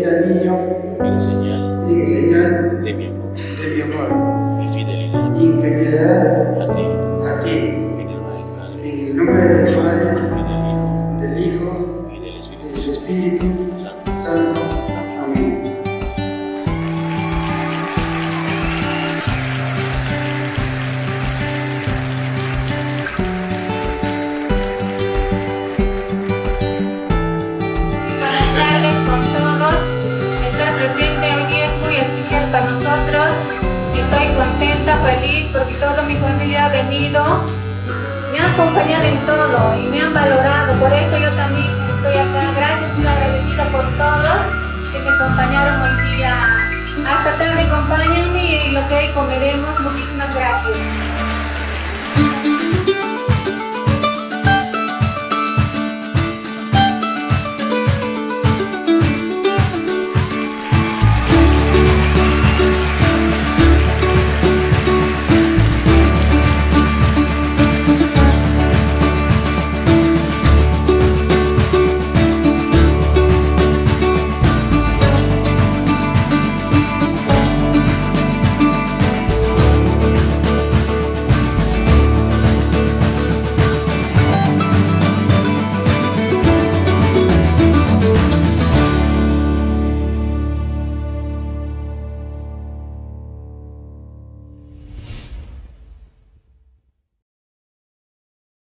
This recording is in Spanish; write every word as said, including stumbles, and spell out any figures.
anillo en señal en señal de mi amor de mi amor y fidelidad y fidelidad a ti, a ti, en el nombre del Padre, en el nombre del Padre, y del Hijo, del Hijo y del y Espíritu del Espíritu Santo. Santo. Amén. Buenas tardes con todos. Estar presente hoy día es muy especial para nosotros. Estoy contenta, feliz porque toda mi familia ha venido. Me han acompañado en todo y me han valorado. Por eso yo también estoy acá. Gracias, muy agradecida por todos que me acompañaron hoy día. Hasta tarde, acompáñenme y lo que hay comeremos. Muchísimas gracias.